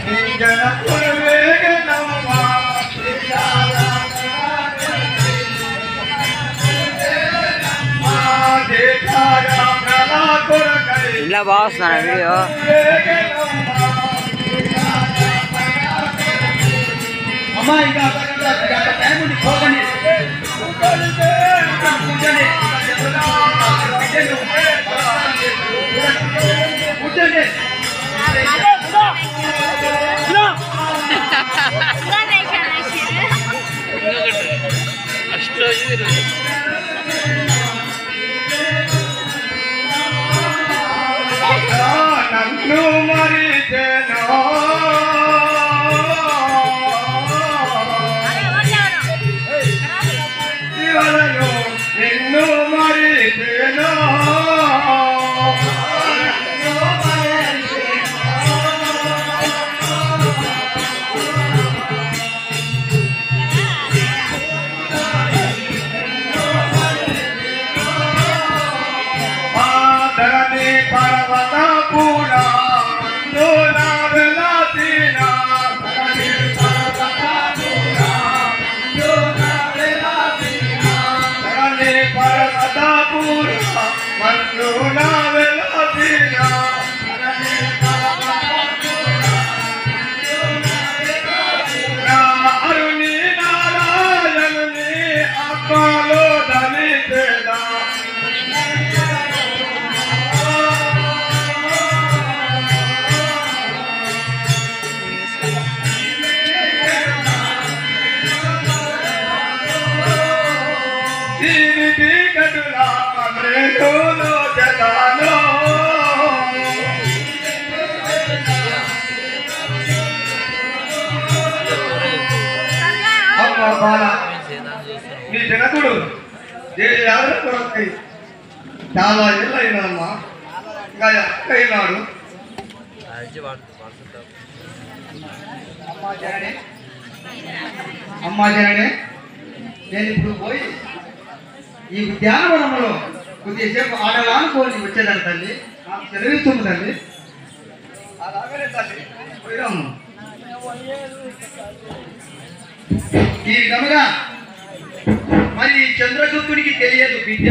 ఇలా బాగుస్తున్నా వీడియో అమ్మా ఇంకా టైం ఉంది పోకండి కూర్చోండి నన్ను మరిచెను శివలను నిన్ను మరిచెను పర్వత పూరా అరుణి నారాయణుని అక్కలో ధనితేదా నీ జనకుడు చాలా ఏళ్ళు అయినామ్మా ఇంకా ఎక్క అయినాడు అమ్మా జననే నేను ఇప్పుడు పోయి ఈ ఉద్యానవనంలో కొద్దిసేపు ఆడలానుకోని వచ్చేదాన్ని తల్లి నాకు సెలవిస్తుంది తల్లి అలాగనే తల్లి పోయిరాము ఈ విధముగా మరి చంద్రగుప్తుడికి తెలియదు విద్య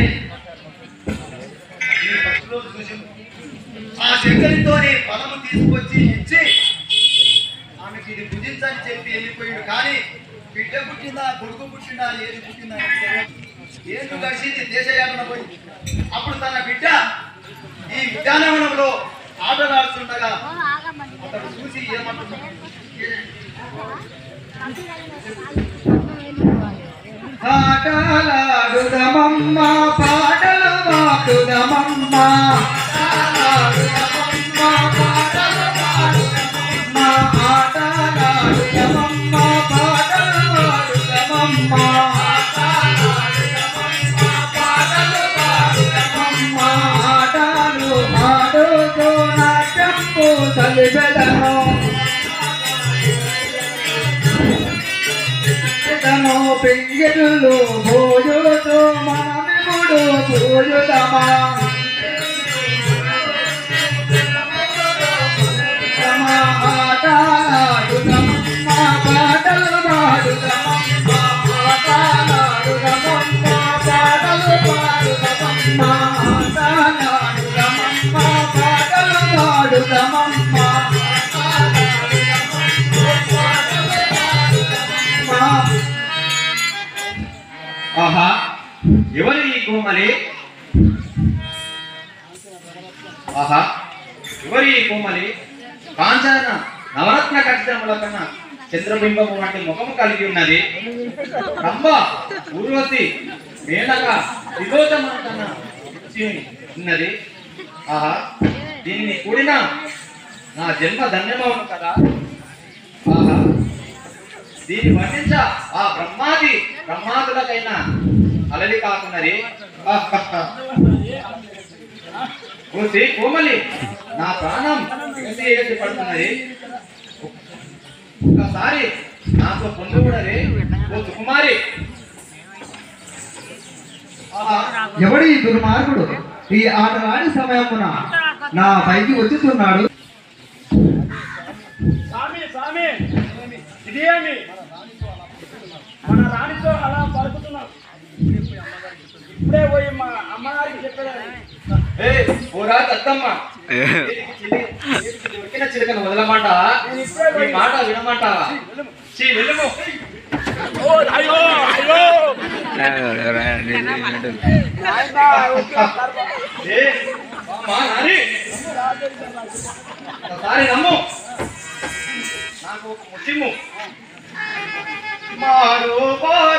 ఆ శంకరితోనే ఫలము తీసుకొచ్చి ఇచ్చి ఆమెకి ఇది భుజించని చెప్పి వెళ్ళిపోయాడు కానీ బిడ్డ పుట్టిందా కొడుకు పుట్టిందా ఏది పుట్టిందా ఏది కలిసింది దేశయాత్ర పోయి అప్పుడు తన బిడ్డ ఈ ఉద్యానవనంలో ఆటలాడుతుండగా అతడు చూసి ఏమంటున్నాడు ఆటలాడుదమమ్మ పాటలు పాడుదమమ్మ ఆటలాడుదమమ్మ పాటలు పాడుదమమ్మ ఆటలు ఆడుతూ నాట్యంపు తలిబెదను పింగిళ్ళు భోజుతో మామిముడు భోజుదమా ఆటలాడుదమమ్మ పాటలు పాడుదమమ్మ ఆటలాడుదమమ్మ పాటలు పాడుదమమ్మ ఆటలాడుదమమ్మ పాటలు పాడుదమమ్మ ఆహా ఎవరు ఈ కోమలి ఆహా ఎవరు ఈ కోమలి కాంచన నవరత్న కచ్చితముల కన్నా చంద్రబింబము వంటి ముఖము కలిగి ఉన్నది రంభ ఊర్వశి మేనక విలోచన కన్నా ఉన్నది ఆహా దీనిని కూడిన నా జన్మ ధన్యమవును కదా ఆహా దీన్ని వర్ణించ ఆ బ్రహ్మాదులకైనా అలలి కాకున్నది కోమలి నా ప్రాణం ఎగసి పడుతున్నది ఒక్కసారి నాతో పొందుకూడదే ఓ సుకుమారి ఎవడు ఈ దుర్మార్గుడు ఈ ఆటలాడి సమయమున నా పైకి వచ్చుతున్నాడు ఇదేమి మన రాణితో అలా పలుకుతున్నావు. ఇప్పుడే పోయి మా అమ్మగారికి చెప్పేదాన్ని. ఓరా దత్తమ్మ, దొరికిన చిలకను వదలమంటా, ఈ మాట వినమంటా. వెళ్ళము. అయ్యో అయ్యో ఒకసారి నమ్ము, నాకు ఒక ముసిము మారు